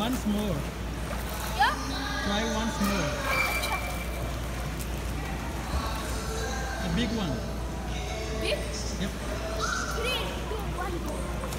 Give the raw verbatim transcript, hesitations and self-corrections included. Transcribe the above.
Once more. Yeah? Try once more. A big one. Big? Yep. Three, two, one, go.